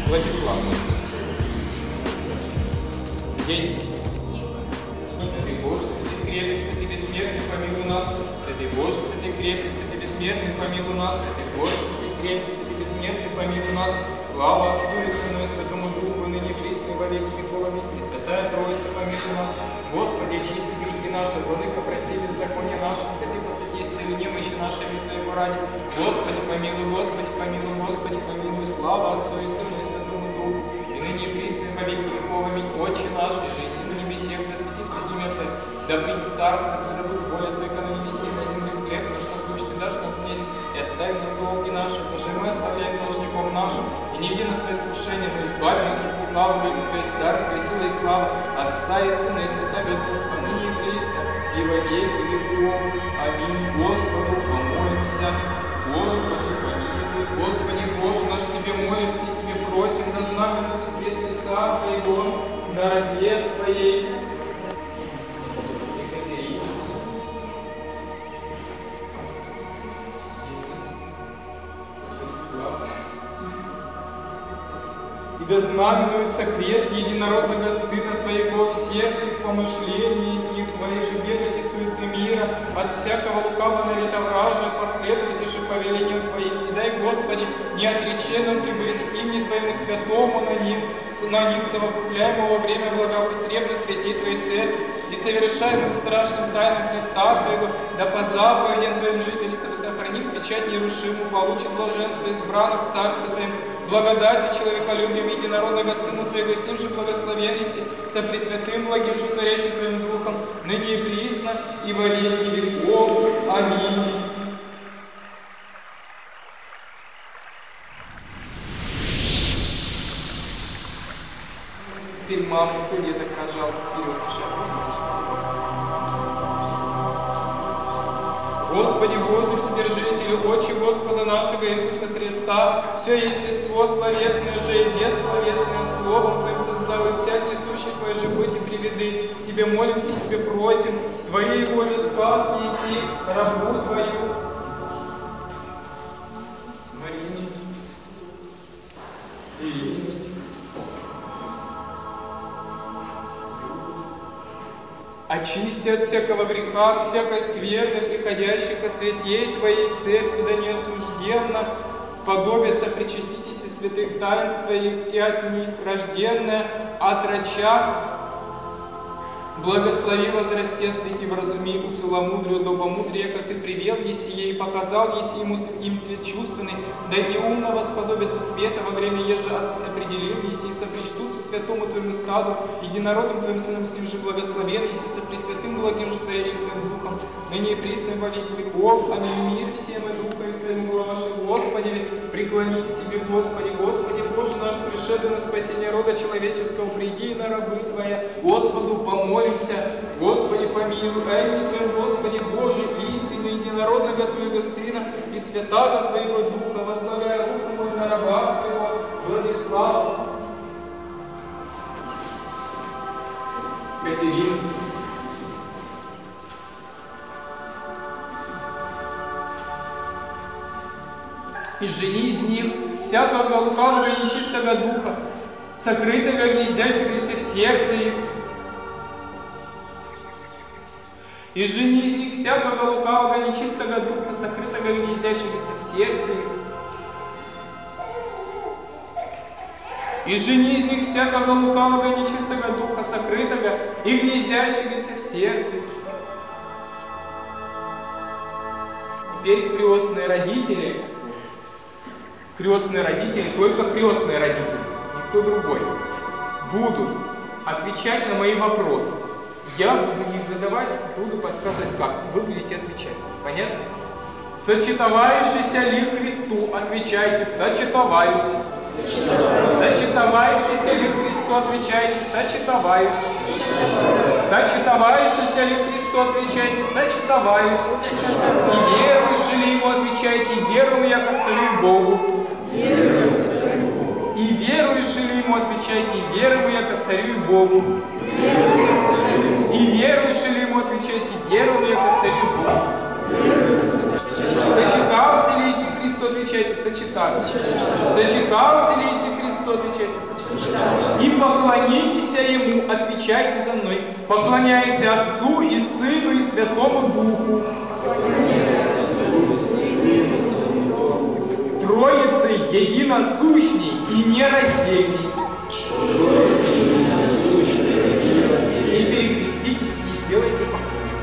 Владислав. День. Святый Боже, святый крепкий, святый бессмертный, помилуй нас. Святый Боже, святый крепкий, святый бессмертный, помилуй нас. Святый Боже, святый крепкий, святый бессмертный, помилуй нас. Слава Отцу и Сыну и Святому Духу, и ныне присно и во веки веков. Аминь. Пресвятая Троица, помилуй нас. Господи, очисти грехи наши, Владыка, прости беззаконие наше, святы посвяти, исцели немощи наши, видные ради. Господи, помилуй, Господи, помилуй, Господи, помилуй. Слава Отцу и Сыну и Святому Духу, и ныне присно и во веки веков. Аминь. Отче наш, иже на небесех, да светится имя Твое, да придет царство Твое, да будет воля Твоя, как на небесе, на земле. Хлеб наш насущный дашь нам днесь, и остави нам долги наши, даже мы оставляем должником нашим, и не веди нас в искушение, но избави нас от лукавого, ибо Твое есть царство, и сила, и слава Отца и Сына и Святого Духа, ныне и присно, и во веки веков. Аминь. Господу помолимся. Господи, помилуй. Господи, Боже наш, Тебе молимся, Тебе просим, да знаменуется свет лица Твоего, на рабе Твоей. И да знаменуется крест единородного Сына Твоего в сердце, в помышлении их, Твои же бегать и суеты мира, от всякого лукавого навета вража, последовать же повелениям Твоим. И дай, Господи, неотреченным прибыть имени Твоему святому на них совокупляемого во время благопотребно святей Твоей Церкви и совершаемым страшным тайнам Христа Твоего, да по заповедям Твоим жительством сохранив печать нерушимую, получит блаженство избранных в Царстве Твоем, благодатью человеколюбием единородного Сына Твоего, с ним же благословеннейся, со пресвятым благим животворящим Твоим Духом, ныне и присно, и во веки веков. Аминь. Теперь маму где-то прожал вперед, Господи Боже, Вседержителю, Отче Господа нашего Иисуса Христа, все естество словесное же и бессловесное Словом Твоим создал, и всяк несущий Твое животие приведы. Тебе молимся и Тебе просим, Твоей волей спас еси рабу Твою. Марине. Ирине. Очисти от всякого греха, от всякой скверны, приходящих ко святей Твоей Церкви, да не осужденно сподобится причаститесь и святых таинств Твоих, и от них рожденная, отроча, благослови, возрасте, свети, вразуми, уцеломудрию, добомудрие, как Ты привел есие и показал еси ему им цвет чувственный, да и умного сподобится света во время еже определил еси, сопричтутся святому Твоему стаду, единородным Твоим Сыном с ним же благословен, еси со пресвятым благим животворящим Твоим Духом, ныне и присно во веки веков. Аминь. Мир всем и Духу и Твоему ваше, Господи, преклоните Тебе, Господи, Господи, Боже наш, пришедший на спасение рода человеческого, приди на рабы Твоя, Господу помолимся. Господи, помилуй, имя Твое, Господи, Боже, истинно единородного Твоего Сына и святаго Твоего Духа, возлагая руку мою на раба Твоего, Владислава, Катерину, и жени из них всякого лукавого и нечистого духа, сокрытого гнездящегося в сердце их, и жени из них всякого лукавого и нечистого духа, сокрытого гнездящегося в сердце их, и жени из них всякого лукавого и нечистого духа, сокрытого и гнездящегося в сердце их. Теперь крестные родители, только крестные родители, никто другой, будут отвечать на мои вопросы. Я буду их задавать, буду подсказывать как. Вы будете отвечать. Понятно? Сочетовающийся ли Христу, отвечайте, сочетоваюсь. Сочетовающийся ли Христу, отвечайте, сочетоваюсь. Сочетовающийся ли Христу, отвечайте, сочетоваюсь. И верующий ли Ему, отвечайте, верую я как царю Богу. И верующий ли Ему, отвечайте, верую я как царю Богу. И верующий ли Ему, отвечайте, верую я как царю Богу. Сочетался ли Иисус Христос, отвечайте, сочетался. Сочетался ли Иисус Христос, что отвечаете? Сочетаюсь. И поклонитесь Ему, отвечайте за мной. Поклоняюсь Отцу и Сыну и Святому Духу. Троицы единосущней и нераздельней. И перекреститесь и сделайте поклон.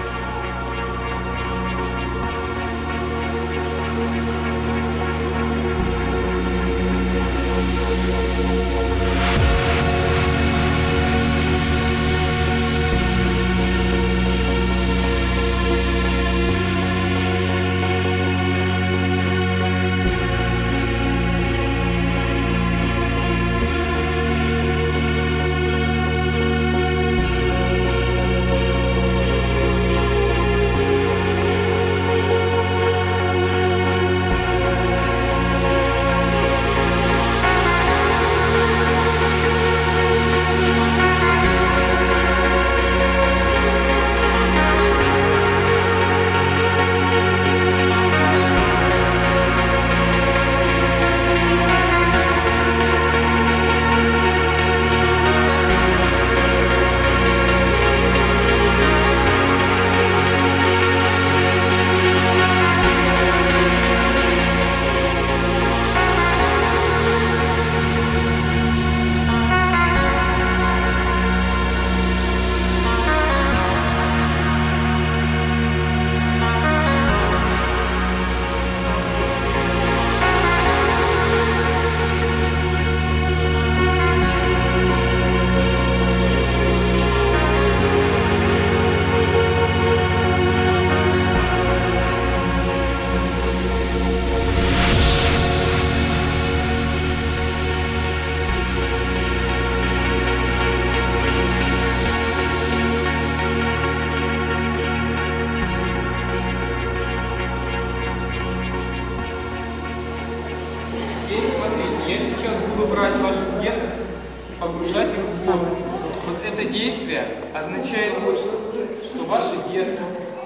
Я сейчас буду брать ваши гены и погружать их в воду. Вот это действие означает вот что ваши гены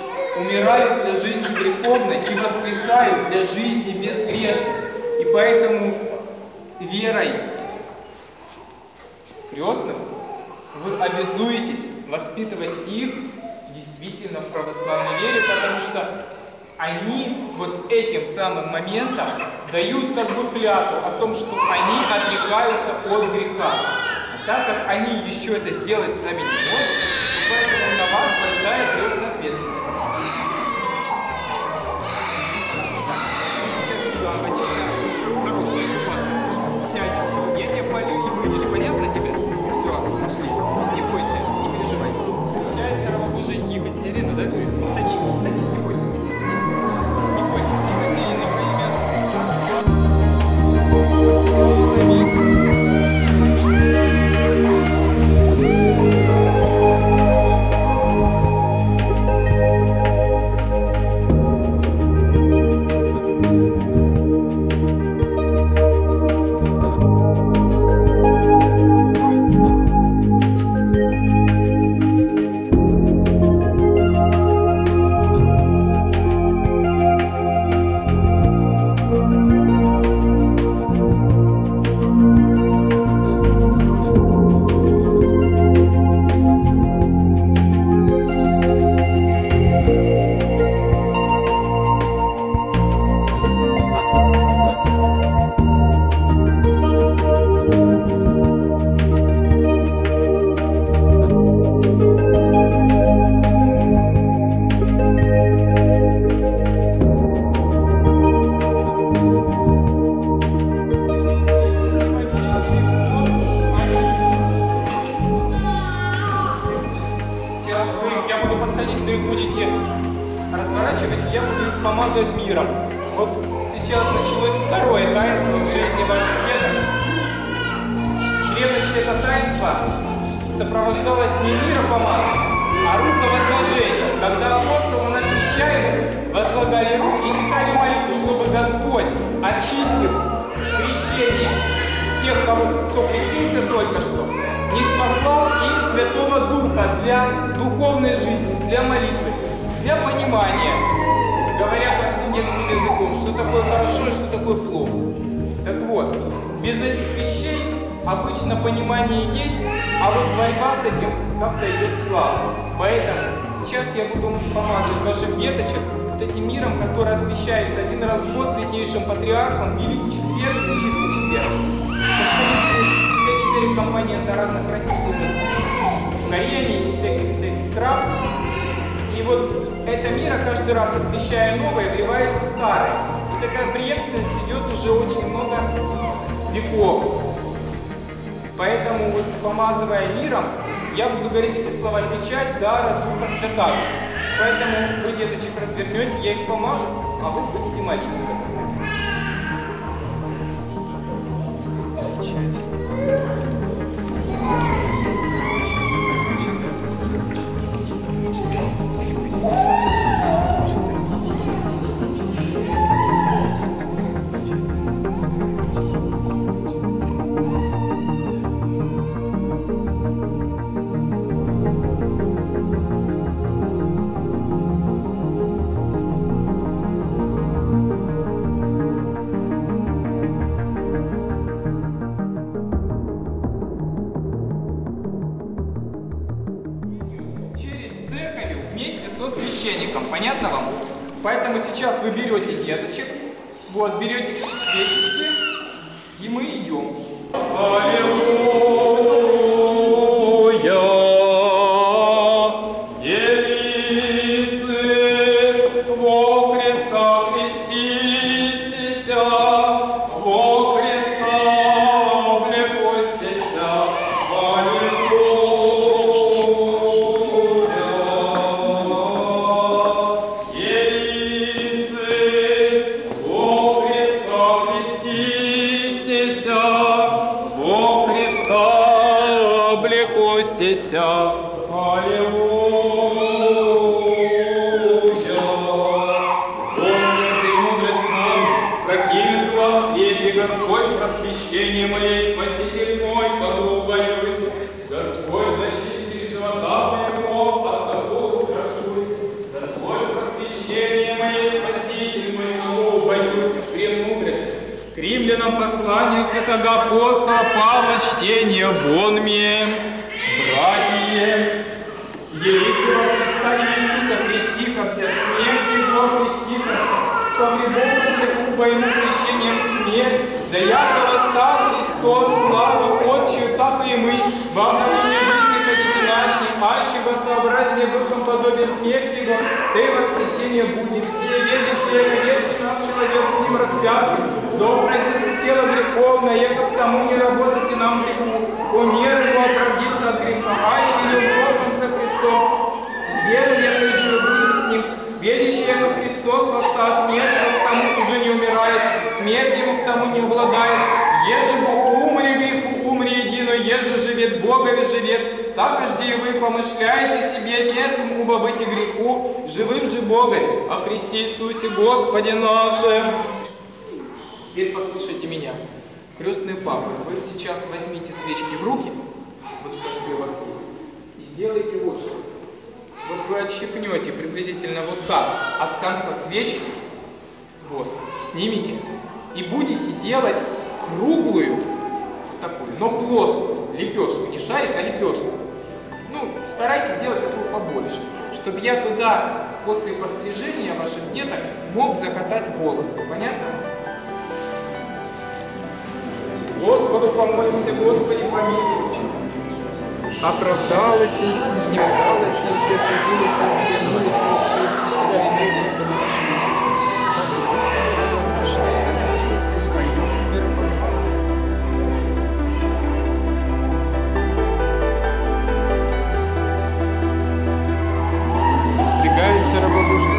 умирают для жизни греховной и воскресают для жизни безгрешной. И поэтому верой крестных вы обязуетесь воспитывать их действительно в православной вере, потому что они вот этим самым моментом дают как бы клятву о том, что они отрекаются от греха. А так как они еще это сделать сами не могут, то поэтому на вас большая крестная ответственность. Вы сейчас сюда хорошая ситуация. Сядь, я тебя полю и будешь, понятно тебе? Все, пошли. Не бойся, не переживай. Получается, Равобожия Екатерина, да? Садись, садись, не бойся. Помазывать миром. Вот сейчас началось второе таинство в жизни ваших предков. В древности это таинство сопровождалось не миропомазанием, а руковозложением. Когда апостолы на крещаемых возлагали руки и читали молитву, чтобы Господь очистил крещение тех, кто крестился только что, не спаслал им Святого Духа для духовной жизни, для молитвы, для понимания, говоря простым языком, что такое хорошо и что такое плохо. Так вот, без этих вещей обычно понимание есть, а вот борьба с этим как-то идет слабо. Поэтому сейчас я буду помазывать ваших деточек вот этим миром, который освящается один раз в год святейшим патриархом, Великий Четверг и Чистый Четверг. Все 4 компонента разных растительных корений, всяких трав. И вот эта мира каждый раз, освещая новое, вливается старое. И такая преемственность идет уже очень много веков. Поэтому, вот, помазывая миром, я буду говорить эти слова: печать дара Духа Святаго. Поэтому вы, деточек, развернете, я их помажу, а вы будете молиться. Священником, понятно вам? Поэтому сейчас вы берете деточек, вот, берете свечечки, и мы идем. Аллилуйя, девицы, во Христа крестистеся, во Христа облекостеся, Аллилуйя. Помни премудрость нам, прокинет глаз свете, Господь, просвещение моей, Спаситель мой, подруг боюсь. Господь, защитник живота моего, от того страшусь. Господь, просвещение моей, Спаситель мой, подруг боюсь. Премудрость. К римлянам послание святого апостола Павла, чтение вон мне. Братья, явиться во Христа Иисуса, Христика, вся смерть Его, Христика, спомнившись куба Ему крещением смерть, да якого стал Христос, славу Отчию, так и мы, во обновлении жизни начинашней, альши во сообразии духом подобия смерти Его, да и воскресение будет. Все верующие, верьте нам, человек с Ним распятый, до образится тело греховное, яко к тому не работайте нам греху, умер Его оправдиться от греха, альши любовным со Христом, веру верующую будет с Ним, верящий, яко Христос восстал от мертвых, к тому уже не умирает, смерть Ему к тому не обладает, еже Бог умри, греху умри едино, еже живет Богови живет, так и вы помышляете себе мертвым убо быть и греху, живым же Богом, о Христе Иисусе Господе нашем. Теперь послушайте меня. Крестные папы, вы сейчас возьмите свечки в руки, вот которые у вас есть, и сделайте вот что. Вот вы отщипнете приблизительно вот так от конца свечки воск, снимите и будете делать круглую, такую, но плоскую лепешку, не шарик, а лепешку. Ну, старайтесь сделать такую побольше, чтобы я туда после пострижения ваших деток мог закатать волосы. Понятно? Господу помолимся, Господи помилуй. Оправдалась и не оправдалась, и все судились, и все гнулись, и все подожди, Господи нашему Иисусу. Стригается раба Божий.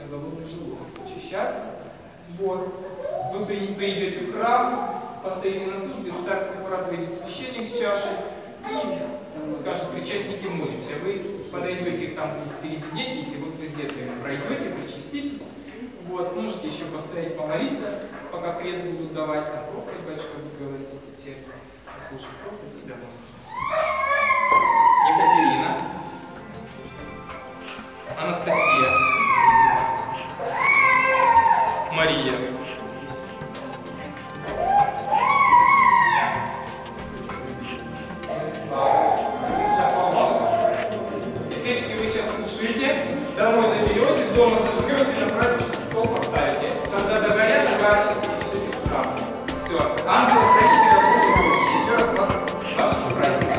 на голодный желудок, очищаться. Вот. Вы придете в храм, постоите на службе, с царского аппарата выйдет священник с чашей и, скажем, причастники молятся. Вы подойдете, там впереди дети, и вот вы с детками пройдете, причаститесь. Вот, можете еще постоять, помолиться, пока крест будут давать, там проповедь, батюшка будет говорить, эти церкви, послушать проповедь и домой. Екатерина, Анастасия, Мария, свечки вы сейчас тушите, домой заберете, дома зажгете, на праздничный стол поставите. Когда догорят, заворачивайте и несете в храм. Все. Ангелы, хранители Божьей помощи. Еще раз вас с вашим праздником.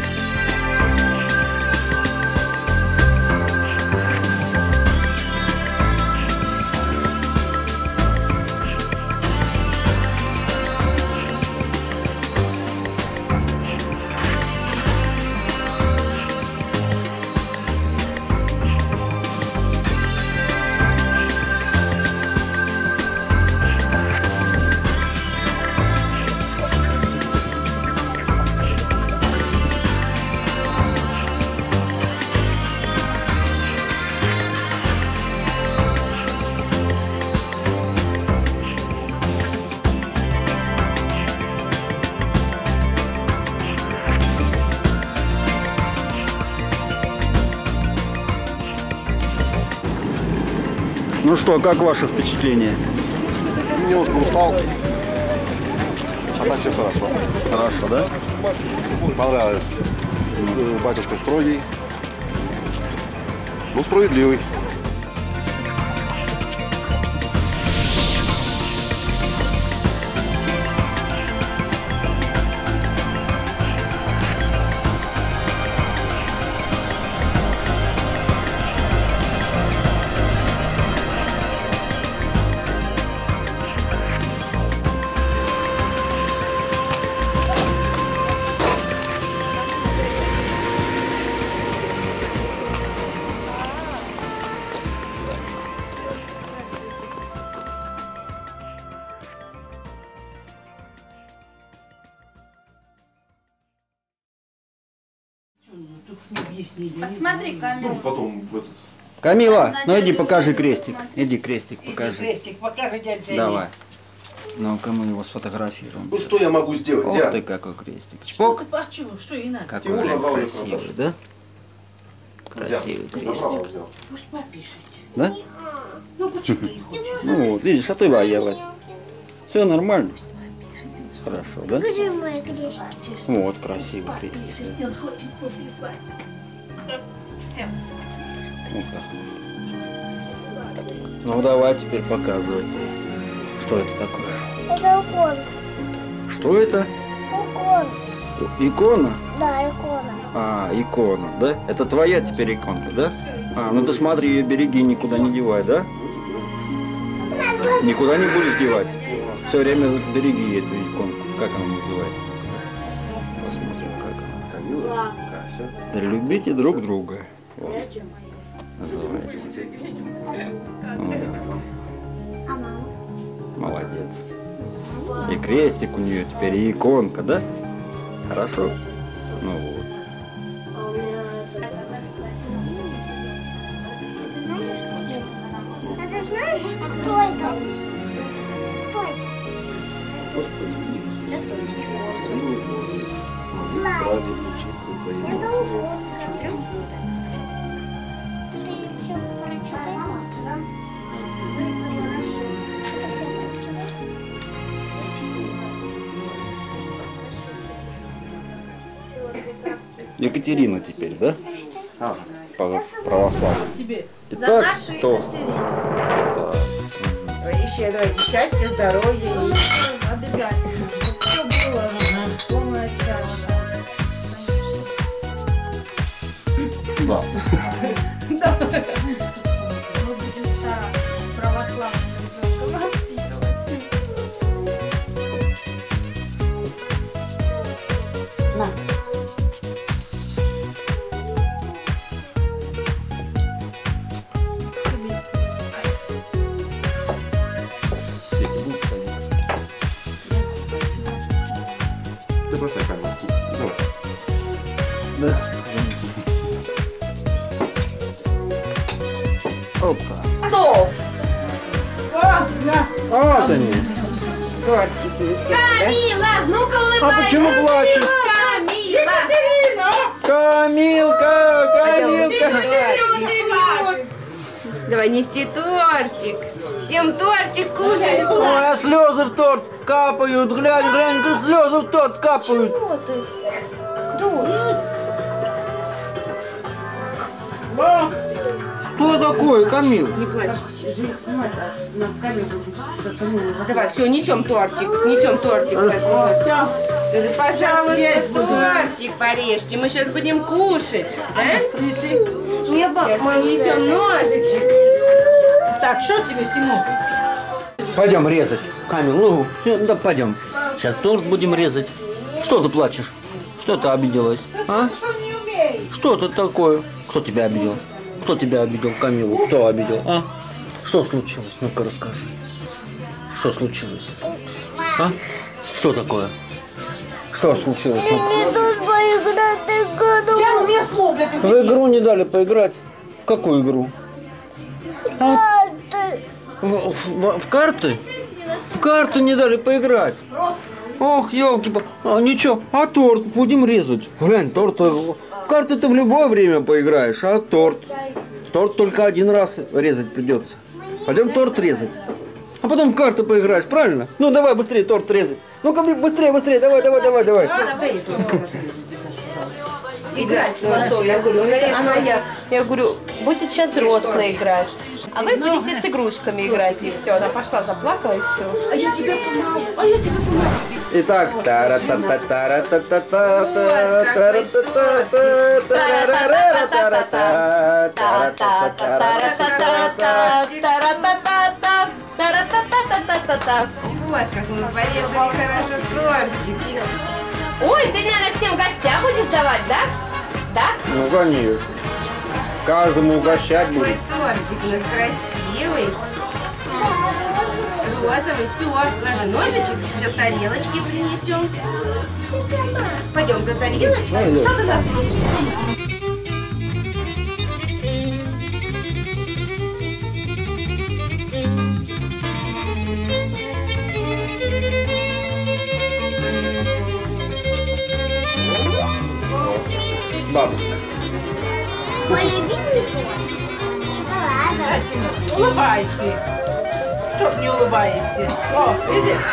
Ну что, как ваше впечатление? Немножко устал. А так все хорошо. Хорошо, да? Понравилось. Батюшка строгий, но справедливый. Посмотри, Камила. Потом в этот... Камила, ну иди покажи крестик. Иди крестик покажи. Крестик покажи, дядя Женя. Давай. Ну-ка мы его сфотографируем. Ну что я могу сделать? Ух ты, какой крестик. Чпок. А чего? Что и надо? Какой Тимур забрал красивый, да? Красивый крестик. Взял. Пусть попишите. Да? Ну почему не хочешь? Ну вот, видишь, а ты боялась. Все нормально. Хорошо, да? Покажи мой крестик. Вот, красивый крестик. Пишите, он хочет пописать. Всем. Вот так. Ну давай теперь показывай. Что это такое? Это икона. Что это? Икона. Икона? Да, икона. А, икона, да? Это твоя теперь иконка, да? А, ну ты смотри, ее береги, никуда не девай, да? Никуда не будешь девать? Все время береги эту иконку. Как она называется? Посмотрим, как она. Камила, Кася. Да любите друг друга. Вот. Называется. Вот. А мама? Молодец. И крестик у нее теперь, и иконка, да? Хорошо? Ну вот. А у меня это... Знаешь, что это? А ты знаешь, кто это? Кто это? Знаю. Это иконка. Ты все прочитай, да? Екатерина теперь, да? А, По православию. Тебе. Итак, нашу кто? Екатерину. Да. Еще давайте счастья, здоровья и Обязательно, чтобы все было полная чаша. Да. Мы будем стараться православных ребенка воспитывать. на. Вот они. Тортик несем, да? Камила, ну-ка улыбайся. А почему плачешь? Камила. Камилка! Давай нести тортик. Всем тортик кушать. Ой, а слезы в торт капают. Глянь, глянь, слезы в торт капают. Что такое, Камил? Не плачь. Давай, все, несем тортик. Несем тортик. Скажи, пожалуйста, тортик порежьте. Мы сейчас будем кушать. Да? Сейчас мы несем ножичек. Так, что тебе, Тимур? Пойдем резать. Камил, ну, все, да пойдем. Сейчас торт будем резать. Что ты плачешь? Что ты обиделась? А? Что это такое? Кто тебя обидел? Кто тебя обидел, Камилу? Кто обидел? А? Что случилось? Ну-ка расскажи. Что случилось? А? Что такое? Что случилось? Не дают поиграть в Я мне слов, блядь, В игру не дали поиграть. В какую игру? карты. В карты? В карты не дали поиграть. Ох, елки-палки. Ничего, а торт будем резать. Глянь, торт. В карты ты в любое время поиграешь, а торт? Торт только один раз резать придется. Пойдем торт резать. А потом в карты поиграешь, правильно? Ну давай быстрее торт резать. Ну-ка быстрее, быстрее, давай. Играть во что? Я говорю, я говорю, будет сейчас взрослая играть. А вы будете с игрушками играть. И все. Она пошла, заплакала и все. А я тебе помогу, а я тебе помогу. Итак, Вот как мы порезали хорошо тортик. Ой, ты, наверное, всем гостям будешь давать, да? Да? Ну конечно. Каждому угощать Такой будет. тортик у нас красивый. Розовый. Все, ложи ножичек. Сейчас тарелочки принесем. Пойдем за тарелочкой. Пойдем. Что ты за Бабушка. Мой любимый шоколад. Улыбайся. Что ты не улыбаешься? О, видишь?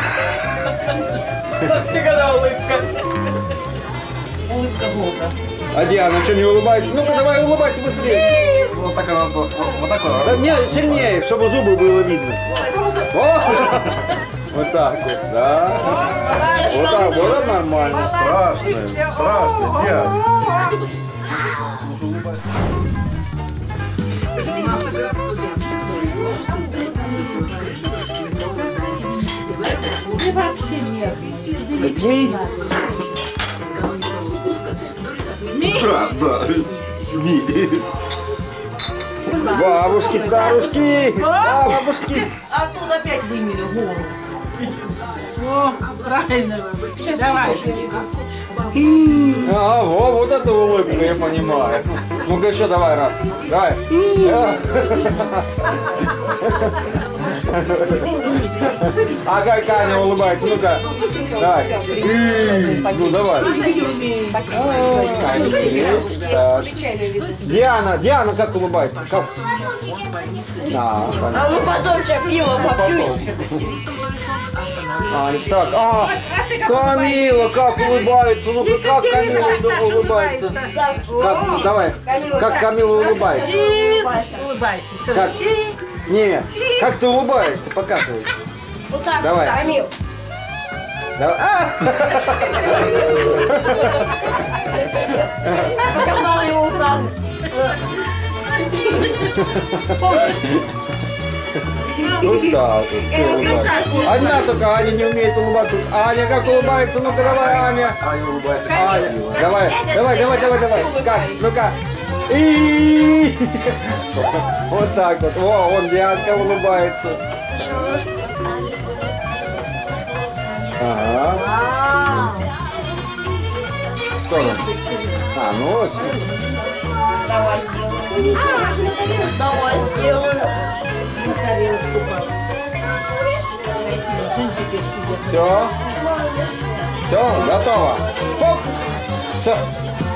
Всегда улыбка. Улыбка Бога. А Диана, что не улыбается? Ну-ка давай улыбайся быстрее. Вот так она, вот так вот. Да мне сильнее, чтобы зубы было видно. О! Вот так вот, да. Вот так, вот это нормально. Страшно, Диана. И вообще нет. Правда. Бабушки, старушки, бабушки. А тут опять вымели голову. О, правильно. Давай. А, вот это улыбка, я понимаю. Ну-ка еще давай раз. Давай. А как Аня улыбается? Ну-ка. Давай. Ну давай. Так. Диана как улыбается? Как? А ну потом сейчас пиво попью. Так, Камила как улыбается? Ну-ка, как Камила улыбается? Как, давай, как Камила улыбается? Улыбайся. Как? Нет, как ты улыбаешься? Показывай. Вот так. Давай. Камил. Давай. Показала его сразу. Вот так вот. Все улыбается. Одна только Аня не умеет улыбаться. Аня как улыбается? Ну-ка давай, Аня. Аня улыбается. Аня, давай. Как? Ну-ка. И вот так вот. Во, он Дианка улыбается. Ага. Что там? А, ну все. Давай сделаем. Давай сделаем. Все. Все, готово. Хоп. Все.